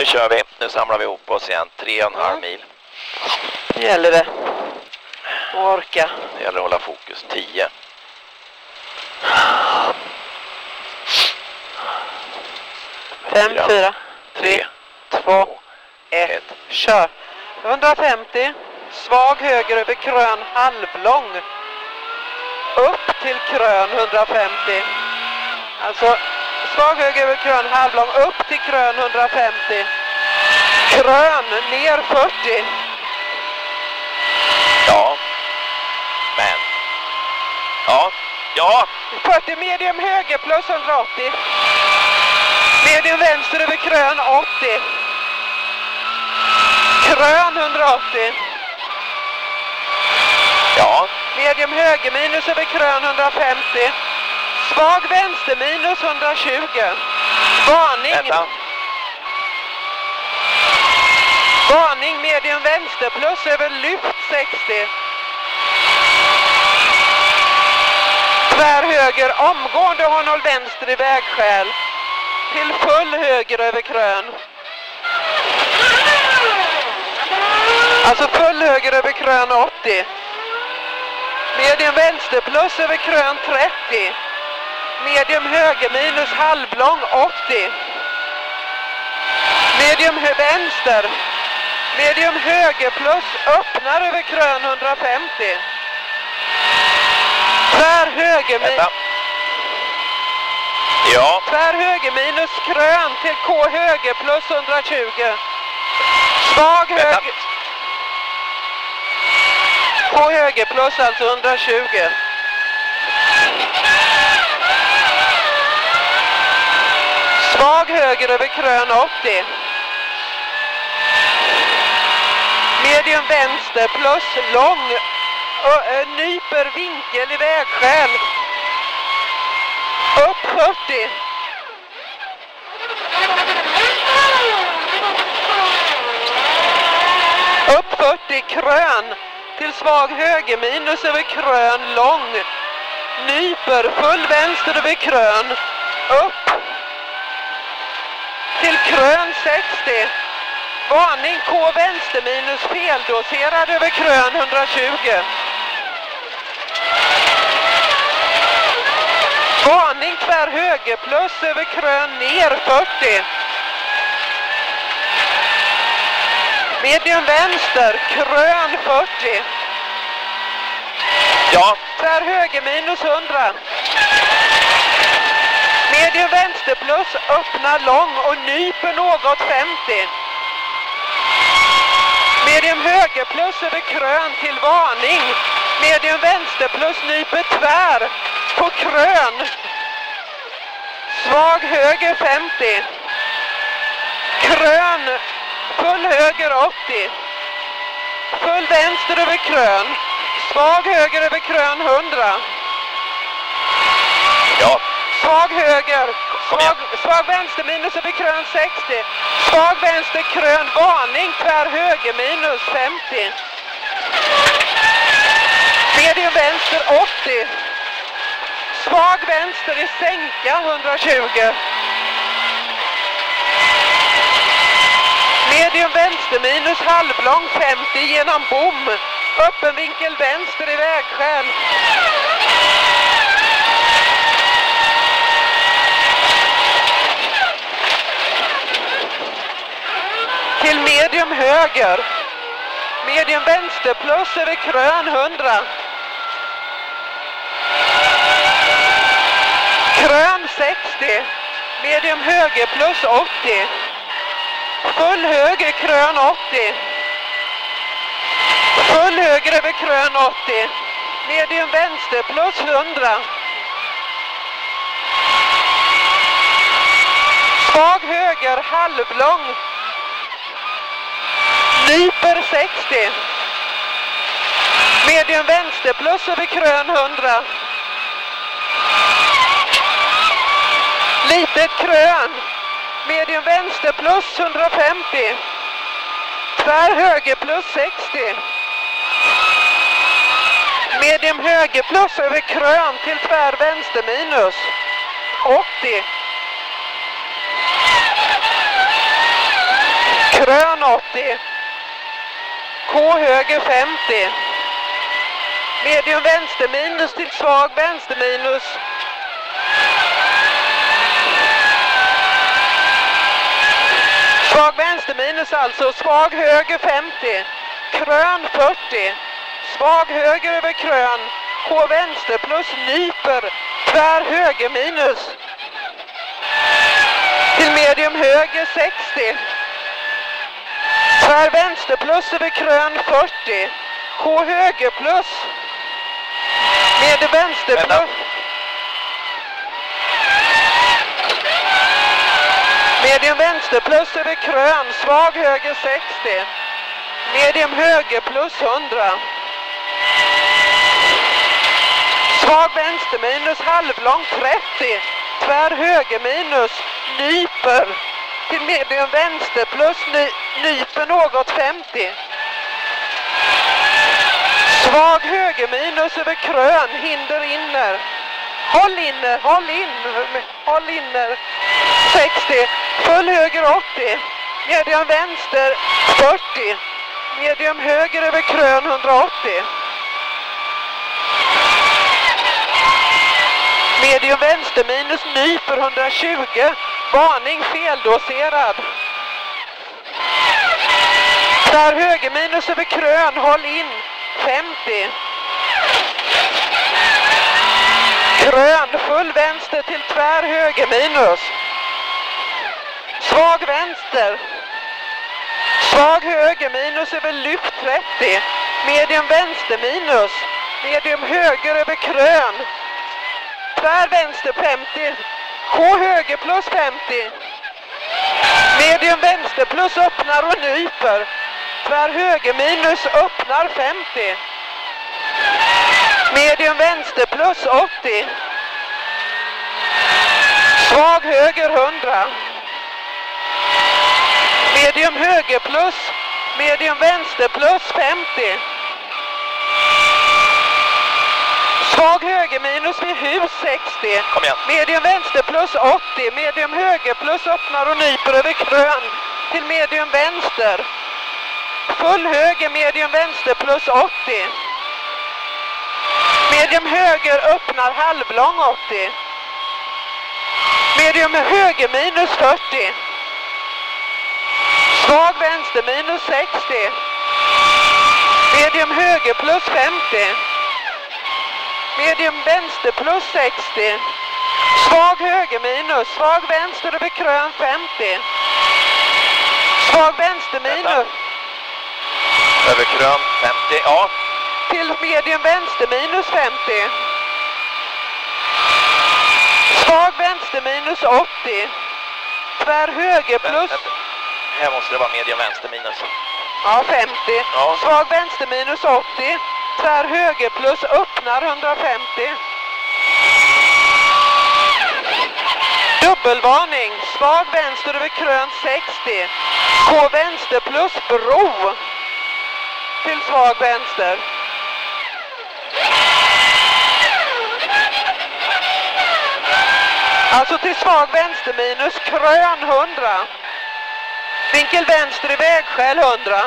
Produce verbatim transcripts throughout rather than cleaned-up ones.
kör vi. Nu samlar vi ihop oss igen. Tre och en halv mil. Nu gäller det att orka. Det gäller att hålla fokus. Tio. Fem, fyra, tre, två, ett. ett. Kör. hundrafemtio. Svag höger över krön, halvlång. Upp till krön hundrafemtio. Alltså svag höger över krön, halvlång. Upp till krön hundrafemtio. Krön ner fyrtio. Ja. Men. Ja. Ja. fyrtio medium höger plus hundraåttio. Medium vänster över krön åttio. Krön hundraåttio. Ja. Medium höger minus över krön hundrafemtio. Svag vänster minus hundratjugo. Varning. Vänta. Varning medium vänster plus över lyft sextio. Tvär höger omgående har noll vänster i vägskäl. Till full höger över krön. Alltså full höger över krön åttio. Medium vänster plus över krön trettio. Medium höger minus halvlång åttio. Medium hö vänster. Medium höger plus öppnar över krön hundrafemtio. Tvär höger minus. Ja. Tvär höger minus krön till K höger plus hundratjugo. Svag höger. K höger plus alltså hundratjugo. Svag höger över krön åttio. Medium vänster plus lång. Ö, nyper vinkel i vägskäl. Upp fyrtio. Upp fyrtio krön. Till svag höger minus över krön lång. Nyper full vänster över krön. Upp. Till krön sextio. Varning K vänster minus feldoserad över krön hundratjugo. Varning tvär höger plus över krön ner fyrtio. Medium vänster, krön fyrtio. Ja. Tvär höger minus hundra. Medium vänster plus öppna lång och nyper något femtio. Medium höger plus över krön till varning. Medium vänster plus nyper tvär på krön. Svag höger femtio. Krön full höger åttio. Full vänster över krön. Svag höger över krön hundra. Ja. Svag höger. Svag, svag vänster minus över krön sextio. Svag vänster krön varning tvär höger minus femtio. Medium vänster åttio. Svag vänster i sänka hundratjugo. Medium vänster minus halvlång femtio genom bom. Öppen vinkel vänster i vägskäl. Till medium höger. Medium vänster plus över krön hundra. Krön sextio. Medium höger plus åttio. Full höger krön åttio. Full höger över krön åttio. Medium vänster plus hundra. Svag höger halvlång. Nyper sextio. Medium vänster plus över krön hundra. Litet krön. Medium vänster plus hundrafemtio. Tvär höger plus sextio. Medium höger plus över krön till tvär vänster minus åttio. krön åttio, K höger femtio, medium vänster minus till svag vänster minus, svag vänster minus alltså, svag höger femtio, krön fyrtio, svag höger över krön, K vänster plus nyper, tvär höger minus, till medium höger sextio, tvär vänster plus över krön fyrtio, K höger plus, med vänster plus, medium vänster plus över krön, svag höger sextio, medium höger plus hundra, svag vänster minus halvlång trettio, tvär höger minus, nyper, till medium vänster plus ny, nyper något femtio, svag höger minus över krön, hinder inner, håll inner, håll in, håll inner, sextio, full höger åttio, medium vänster fyrtio, medium höger över krön hundraåttio, medium vänster minus nyper hundratjugo, varning feldoserad, tvär höger minus över krön, håll in femtio, krön full vänster till tvär höger minus, svag vänster, svag höger minus över lyft trettio, medium vänster minus, medium höger över krön, tvär vänster femtio, K höger plus femtio, medium vänster plus öppnar och nyper, tvär höger minus öppnar femtio, medium vänster plus åttio, svag höger hundra, medium höger plus, medium vänster plus femtio, svag höger minus vid hus sextio, Kom igen. medium vänster plus åttio, medium höger plus öppnar och nyper över krön, till medium vänster, full höger medium vänster plus åttio, medium höger öppnar halvlång åttio, medium höger minus fyrtio, svag vänster minus sextio, medium höger plus femtio, medium vänster plus sextio, svag höger minus, svag vänster över krön femtio, svag vänster minus, Över krön femtio, ja. till medium vänster minus femtio, svag vänster minus åttio, tvär höger plus, Här måste det vara medium vänster minus. ja femtio, Ja. svag vänster minus åttio, tvär höger plus öppnar hundrafemtio, dubbelvarning, svag vänster över krön sextio, K vänster plus bro, till svag vänster, alltså till svag vänster minus krön hundra, vinkel vänster i vägskäl hundra,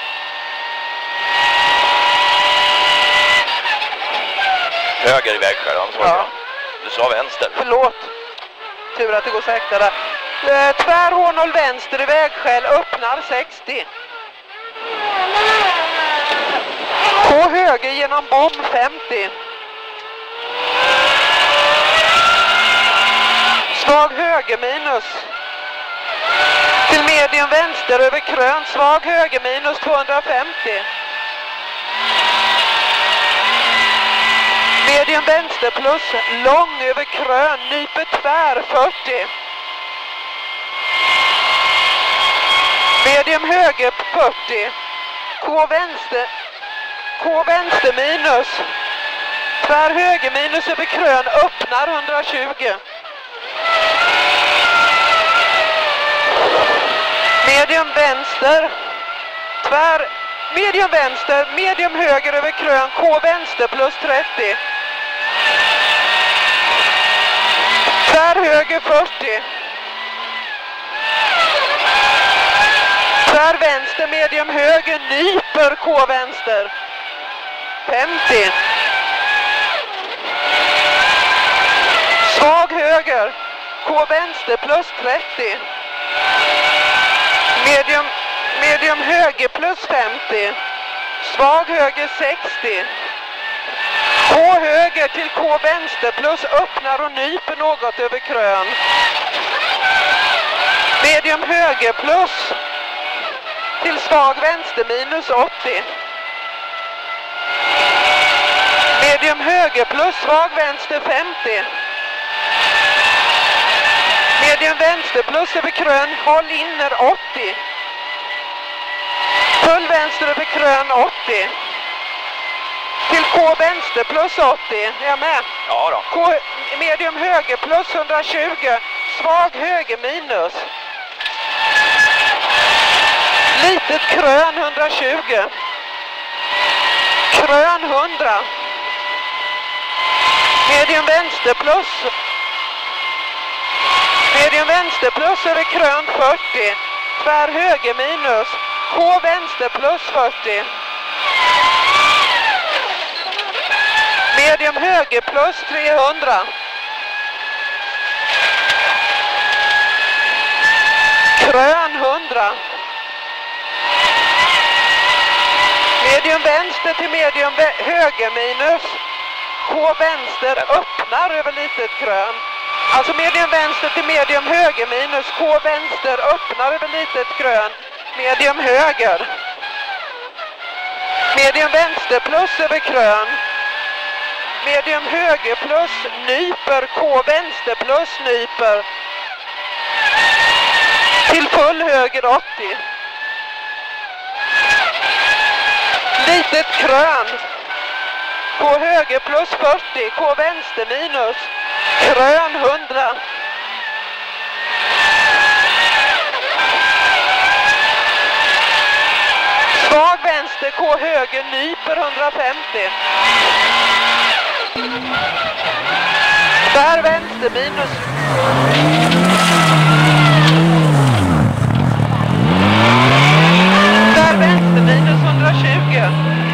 Höger i vägskäl, han svarade. Ja. Du sa vänster. förlåt, tur att det går sakta där, eh, tvär H noll vänster i vägskäl öppnar sextio, K höger genom bom femtio, svag höger minus, till medium vänster över krön, svag höger minus tvåhundrafemtio, medium vänster plus lång över krön, nyper tvär fyrtio, medium höger fyrtio, K vänster, K vänster minus, tvär höger minus över krön, öppnar hundratjugo, medium vänster, tvär, medium vänster, medium höger över krön, K vänster plus trettio, tvär höger fyrtio, tvär Tvär vänster, medium höger, nyper K vänster. femtio. Svag höger, K vänster plus trettio. Medium, medium höger plus femtio. Svag höger sextio. K höger till K vänster plus öppnar och nyper något över krön. Medium höger plus till svag vänster minus åttio. Medium höger plus svag vänster femtio. Medium vänster plus över krön, håll inner åttio. Full vänster över krön åttio. Till K vänster plus åttio, är jag med? Ja då. K, medium höger plus hundratjugo, svag höger minus. Litet krön hundratjugo. Krön hundra. Medium vänster plus. Medium vänster plus över krön fyrtio. Tvär höger minus. K vänster plus fyrtio. Medium höger plus trehundra. Krön hundra. Medium vänster till medium höger minus. K vänster öppnar över litet krön. Alltså medium vänster till medium höger minus. K vänster öppnar över litet krön. Medium höger. Medium vänster plus över krön. Medium höger plus nyper. K vänster plus nyper. Till full höger åttio. Litet krön. K höger plus fyrtio. K vänster minus. Krön hundra. Svag vänster. K höger nyper hundrafemtio. Där vänster minus. Där vänster minus hundratjugo.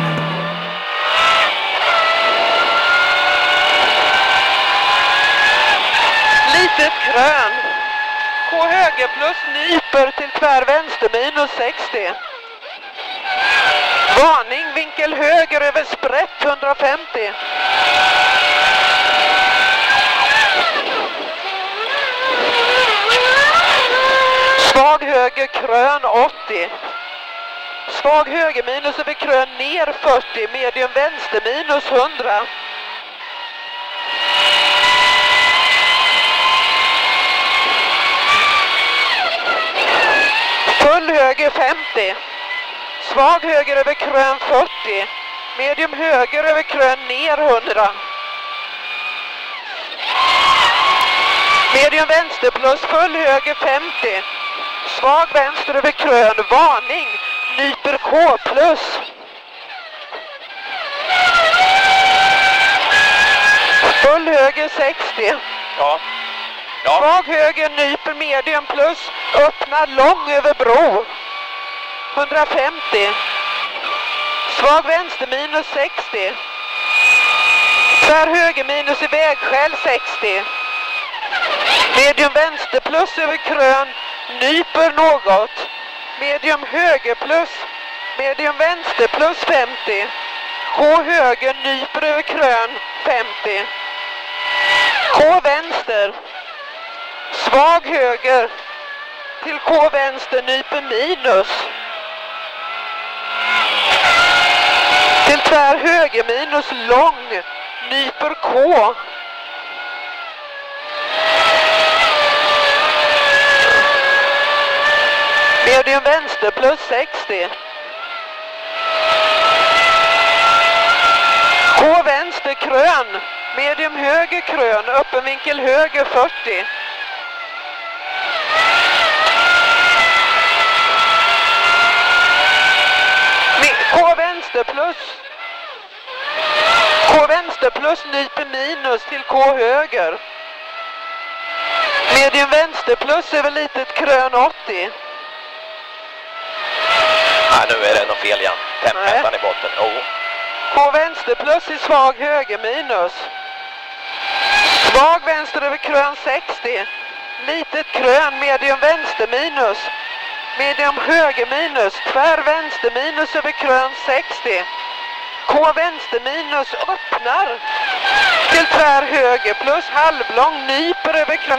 Litet krön. K höger plus nyper till tvär vänster minus sextio. Varning, vinkel höger över sprätt hundrafemtio. Svag höger krön åttio. Svag höger minus över krön ner fyrtio. Medium vänster minus hundra. Full höger femtio. Svag höger över krön fyrtio. Medium höger över krön ner hundra. Medium vänster plus full höger femtio. Svag vänster över krön. Varning. Nyper K plus. Full höger sextio. Ja. Ja. Svag höger nyper medium plus. Öppnar lång över bro. hundrafemtio. Svag vänster minus sextio. Tvär höger minus i vägskäl sextio. Medium vänster plus över krön. Nyper något. Medium höger plus. Medium vänster plus femtio. K höger nyper över krön femtio. K vänster. Svag höger. Till K vänster nyper minus. Till tvär höger minus lång. Nyper K. Medium vänster plus sextio. K vänster krön. Medium höger krön. Öppen vinkel höger fyrtio. K vänster plus. K vänster plus nyper minus till K höger. Medium vänster plus över litet krön åttio. nu är det något fel igen. Tempetan i botten. Oh. På vänster plus i svag höger minus. Svag vänster över krön sextio. Litet krön, medium vänster minus. Medium höger minus. Tvär vänster minus över krön sextio. K vänster minus öppnar. Till tvär höger plus halvlång nyper över krön.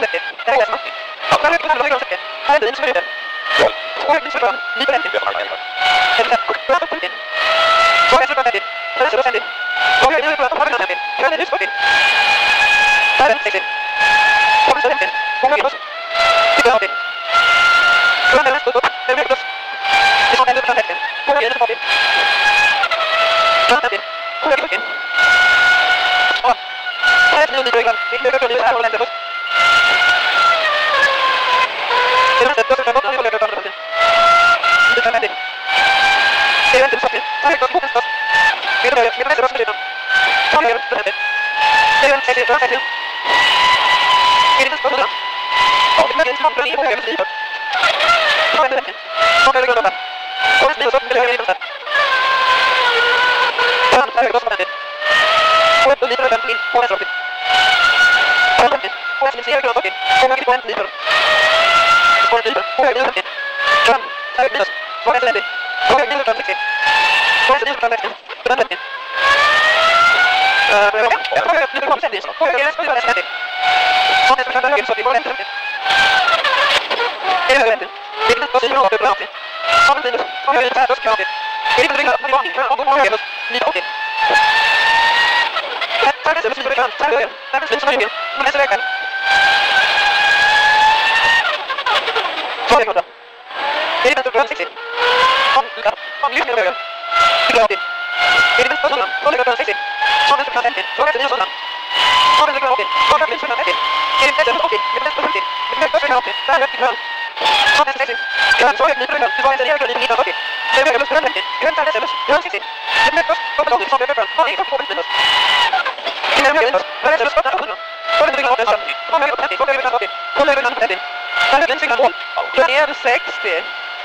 Ner sextio.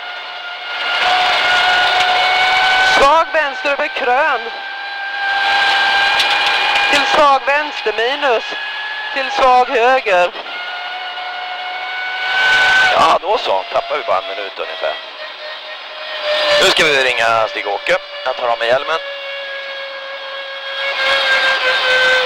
Svag vänster över krön. Till svag vänster minus. Till svag höger. Ja, då så. Tappar vi bara en minut ungefär. Nu ska vi ringa Stig-Åke. Jag tar av mig hjälmen.